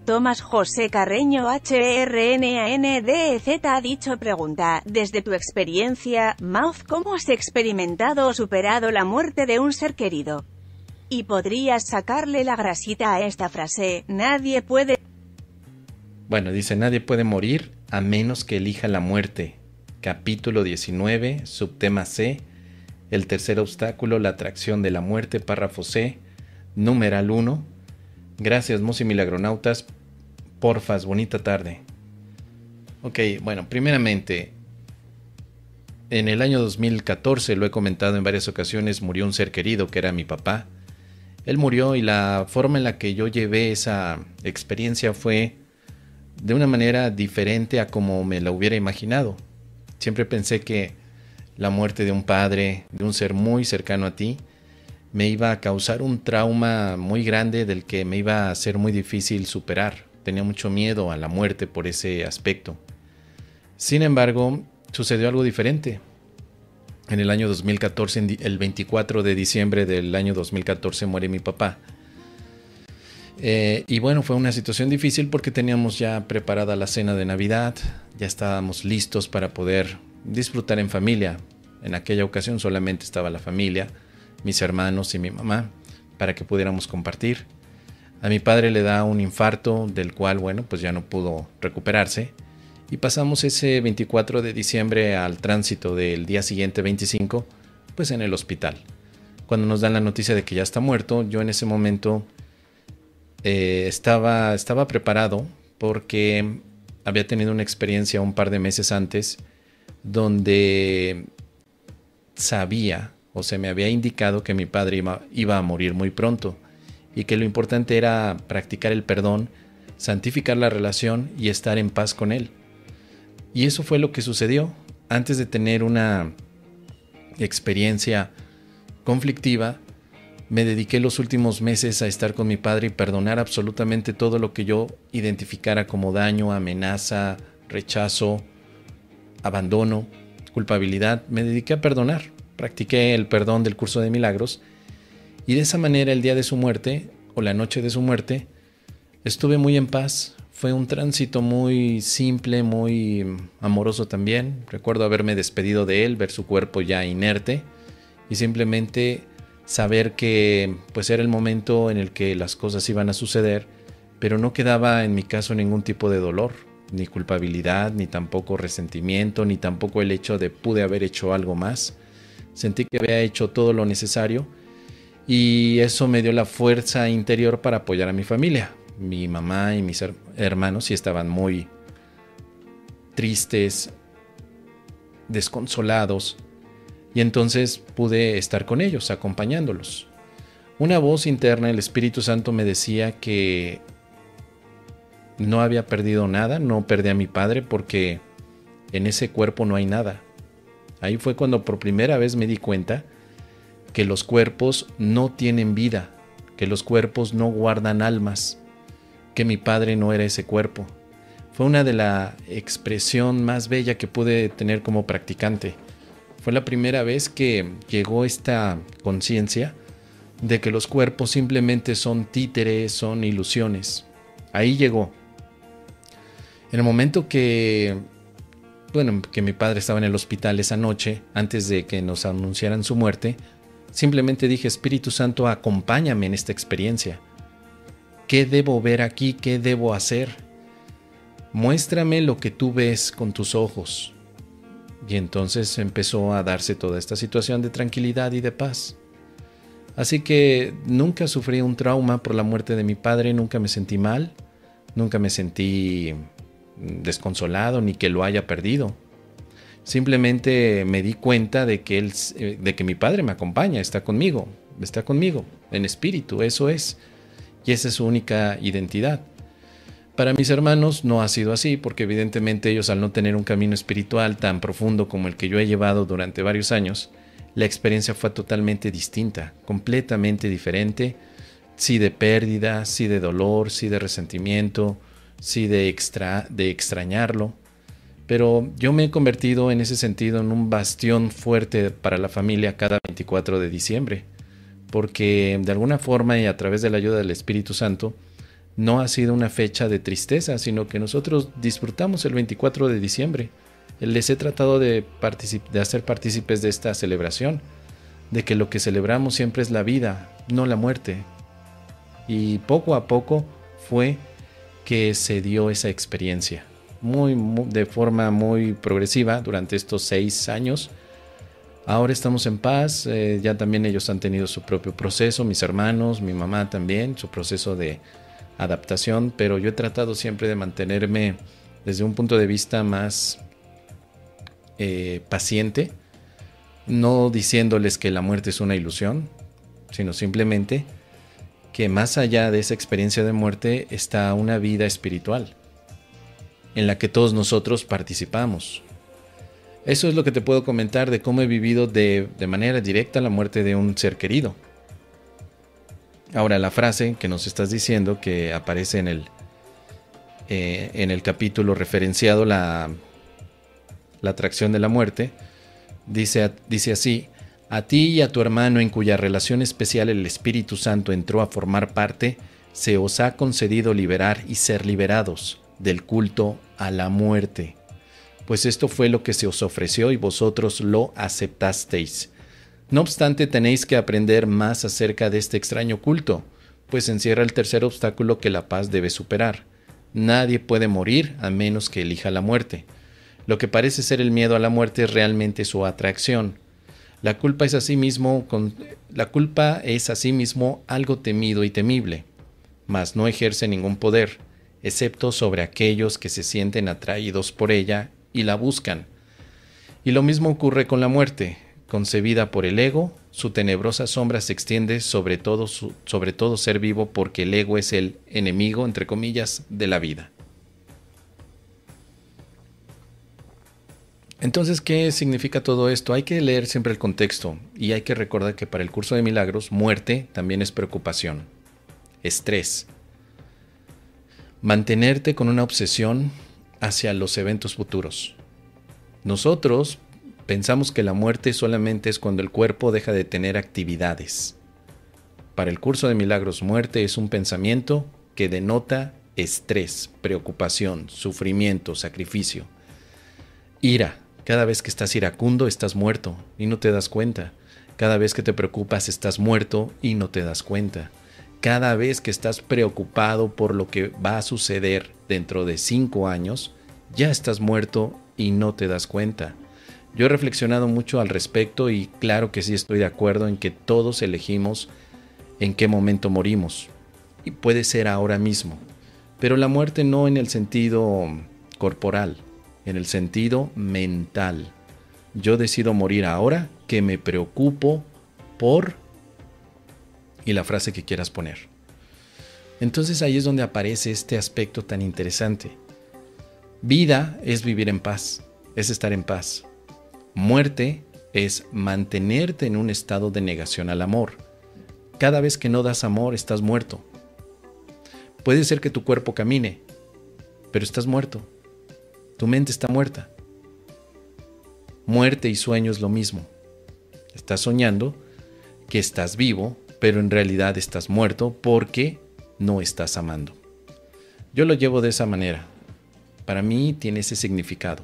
Tomás José Carreño HRNANDZ ha dicho pregunta, desde tu experiencia, Mouth, ¿cómo has experimentado o superado la muerte de un ser querido? Y podrías sacarle la grasita a esta frase, nadie puede... Bueno, dice, nadie puede morir a menos que elija la muerte. Capítulo 19, subtema C, el tercer obstáculo, la atracción de la muerte, párrafo C, numeral 1. Gracias, Mos y Milagronautas. Porfas, bonita tarde. Ok, bueno, primeramente, en el año 2014, lo he comentado en varias ocasiones, murió un ser querido que era mi papá. Él murió y la forma en la que yo llevé esa experiencia fue de una manera diferente a como me la hubiera imaginado. Siempre pensé que la muerte de un padre, de un ser muy cercano a ti, me iba a causar un trauma muy grande del que me iba a ser muy difícil superar. Tenía mucho miedo a la muerte por ese aspecto. Sin embargo, sucedió algo diferente. En el año 2014, el 24 de diciembre del año 2014, muere mi papá. Y bueno, fue una situación difícil porque teníamos ya preparada la cena de Navidad, ya estábamos listos para poder disfrutar en familia. En aquella ocasión solamente estaba la familia, mis hermanos y mi mamá, para que pudiéramos compartir. A mi padre le da un infarto del cual, bueno, pues ya no pudo recuperarse. Y pasamos ese 24 de diciembre al tránsito del día siguiente, 25, pues en el hospital. Cuando nos dan la noticia de que ya está muerto, yo en ese momento estaba preparado porque había tenido una experiencia un par de meses antes donde sabía o se me había indicado que mi padre iba a morir muy pronto y que lo importante era practicar el perdón, santificar la relación y estar en paz con él. Y eso fue lo que sucedió. Antes de tener una experiencia conflictiva, me dediqué los últimos meses a estar con mi padre y perdonar absolutamente todo lo que yo identificara como daño, amenaza, rechazo, abandono, culpabilidad. Me dediqué a perdonar. Practiqué el perdón del curso de milagros y de esa manera el día de su muerte o la noche de su muerte estuve muy en paz. Fue un tránsito muy simple, muy amoroso también. Recuerdo haberme despedido de él, ver su cuerpo ya inerte y simplemente saber que pues era el momento en el que las cosas iban a suceder, pero no quedaba en mi caso ningún tipo de dolor, ni culpabilidad, ni tampoco resentimiento, ni tampoco el hecho de pude haber hecho algo más. Sentí que había hecho todo lo necesario y eso me dio la fuerza interior para apoyar a mi familia. Mi mamá y mis hermanos sí estaban muy tristes, desconsolados, y entonces pude estar con ellos, acompañándolos. Una voz interna, el Espíritu Santo, me decía que no había perdido nada, no perdí a mi padre porque en ese cuerpo no hay nada. Ahí fue cuando por primera vez me di cuenta que los cuerpos no tienen vida, que los cuerpos no guardan almas, que mi padre no era ese cuerpo. Fue una de la expresión más bella que pude tener como practicante. Fue la primera vez que llegó esta conciencia de que los cuerpos simplemente son títeres, son ilusiones. Ahí llegó. En el momento que mi padre estaba en el hospital esa noche, antes de que nos anunciaran su muerte, simplemente dije, Espíritu Santo, acompáñame en esta experiencia. ¿Qué debo ver aquí? ¿Qué debo hacer? Muéstrame lo que tú ves con tus ojos. Y entonces empezó a darse toda esta situación de tranquilidad y de paz. Así que nunca sufrí un trauma por la muerte de mi padre, nunca me sentí mal, nunca me sentí desconsolado ni que lo haya perdido. Simplemente me di cuenta de que mi padre me acompaña, está conmigo en espíritu, eso es. Y esa es su única identidad. Para mis hermanos no ha sido así, porque evidentemente ellos, al no tener un camino espiritual tan profundo como el que yo he llevado durante varios años, la experiencia fue totalmente distinta, completamente diferente. Sí de pérdida, sí de dolor, sí de resentimiento, sí de extrañarlo. Pero yo me he convertido en ese sentido en un bastión fuerte para la familia cada 24 de diciembre. Porque de alguna forma y a través de la ayuda del Espíritu Santo no ha sido una fecha de tristeza, sino que nosotros disfrutamos el 24 de diciembre. Les he tratado de hacer partícipes de esta celebración, de que lo que celebramos siempre es la vida, no la muerte. Y poco a poco fue que se dio esa experiencia, de forma muy progresiva durante estos 6 años. Ahora estamos en paz, ya también ellos han tenido su propio proceso, mis hermanos, mi mamá también, su proceso de adaptación, pero yo he tratado siempre de mantenerme desde un punto de vista más paciente, no diciéndoles que la muerte es una ilusión, sino simplemente que más allá de esa experiencia de muerte está una vida espiritual en la que todos nosotros participamos. Eso es lo que te puedo comentar de cómo he vivido de manera directa la muerte de un ser querido. Ahora, la frase que nos estás diciendo, que aparece en el capítulo referenciado, la atracción de la muerte, dice así: a ti y a tu hermano, en cuya relación especial el Espíritu Santo entró a formar parte, se os ha concedido liberar y ser liberados del culto a la muerte. Pues esto fue lo que se os ofreció y vosotros lo aceptasteis. No obstante, tenéis que aprender más acerca de este extraño culto, pues encierra el tercer obstáculo que la paz debe superar. Nadie puede morir a menos que elija la muerte. Lo que parece ser el miedo a la muerte es realmente su atracción. La culpa es asimismo algo temido y temible, mas no ejerce ningún poder, excepto sobre aquellos que se sienten atraídos por ella y la buscan. Y lo mismo ocurre con la muerte. Concebida por el ego, su tenebrosa sombra se extiende sobre todo ser vivo, porque el ego es el enemigo, entre comillas, de la vida. Entonces, ¿qué significa todo esto? Hay que leer siempre el contexto y hay que recordar que para el curso de milagros, muerte también es preocupación, estrés. Mantenerte con una obsesión hacia los eventos futuros. Nosotros pensamos que la muerte solamente es cuando el cuerpo deja de tener actividades. Para el curso de milagros, muerte es un pensamiento que denota estrés, preocupación, sufrimiento, sacrificio, ira. Cada vez que estás iracundo, estás muerto y no te das cuenta. Cada vez que te preocupas, estás muerto y no te das cuenta. Cada vez que estás preocupado por lo que va a suceder dentro de 5 años, ya estás muerto y no te das cuenta. Yo he reflexionado mucho al respecto y claro que sí estoy de acuerdo en que todos elegimos en qué momento morimos. Y puede ser ahora mismo. Pero la muerte no en el sentido corporal, en el sentido mental. Yo decido morir ahora que me preocupo por... y la frase que quieras poner. Entonces ahí es donde aparece este aspecto tan interesante. Vida es vivir en paz, es estar en paz. Muerte es mantenerte en un estado de negación al amor. Cada vez que no das amor, estás muerto. Puede ser que tu cuerpo camine, pero estás muerto. Tu mente está muerta. Muerte y sueño es lo mismo. Estás soñando que estás vivo, pero en realidad estás muerto porque no estás amando. Yo lo llevo de esa manera. Para mí tiene ese significado.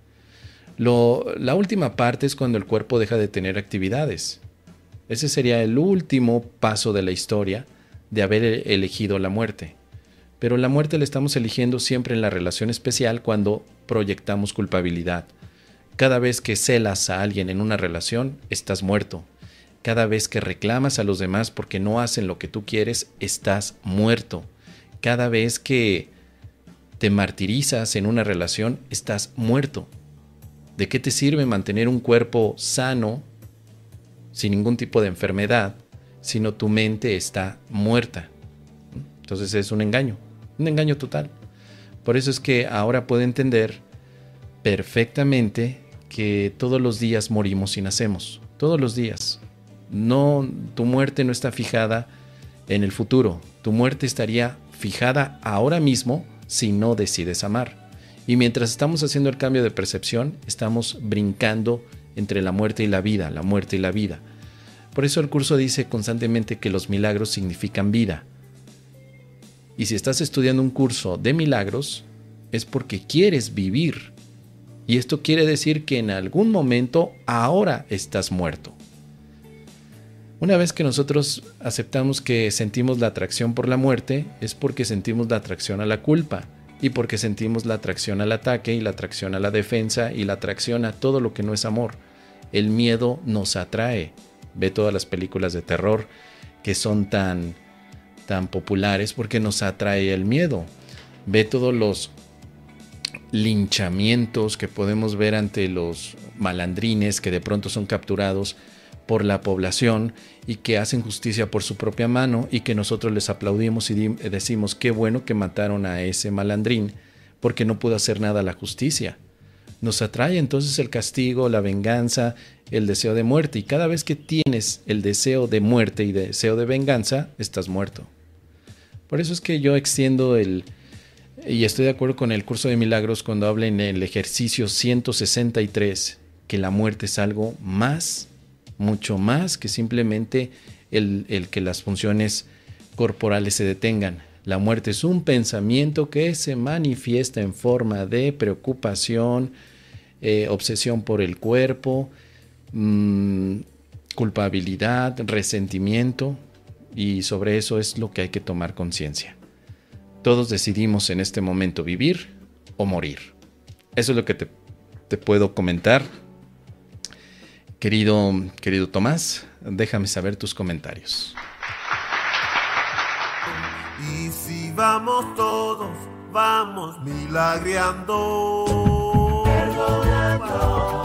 La última parte es cuando el cuerpo deja de tener actividades. Ese sería el último paso de la historia de haber elegido la muerte. Pero la muerte la estamos eligiendo siempre en la relación especial cuando proyectamos culpabilidad. Cada vez que celas a alguien en una relación, estás muerto. Cada vez que reclamas a los demás porque no hacen lo que tú quieres, estás muerto. Cada vez que te martirizas en una relación, estás muerto. ¿De qué te sirve mantener un cuerpo sano, sin ningún tipo de enfermedad, si no tu mente está muerta? Entonces es un engaño total. Por eso es que ahora puedo entender perfectamente que todos los días morimos y nacemos. Todos los días. No, tu muerte no está fijada en el futuro. Tu muerte estaría fijada ahora mismo si no decides amar. Y mientras estamos haciendo el cambio de percepción, estamos brincando entre la muerte y la vida, la muerte y la vida. Por eso el curso dice constantemente que los milagros significan vida. Y si estás estudiando un curso de milagros, es porque quieres vivir. Y esto quiere decir que en algún momento ahora estás muerto. Una vez que nosotros aceptamos que sentimos la atracción por la muerte, es porque sentimos la atracción a la culpa, y porque sentimos la atracción al ataque, y la atracción a la defensa, y la atracción a todo lo que no es amor. El miedo nos atrae. Ve todas las películas de terror que son tan populares porque nos atrae el miedo. Ve todos los linchamientos que podemos ver ante los malandrines que de pronto son capturados por la población y que hacen justicia por su propia mano, y que nosotros les aplaudimos y decimos qué bueno que mataron a ese malandrín porque no pudo hacer nada a la justicia. Nos atrae entonces el castigo, la venganza, el deseo de muerte, y cada vez que tienes el deseo de muerte y deseo de venganza, estás muerto. Por eso es que yo extiendo y estoy de acuerdo con el curso de milagros cuando habla en el ejercicio 163 que la muerte es algo más, mucho más que simplemente el que las funciones corporales se detengan. La muerte es un pensamiento que se manifiesta en forma de preocupación, obsesión por el cuerpo, culpabilidad, resentimiento, y sobre eso es lo que hay que tomar conciencia. Todos decidimos en este momento vivir o morir. Eso es lo que te puedo comentar. Querido Tomás, déjame saber tus comentarios. Y si vamos todos, vamos milagreando. Perdonando.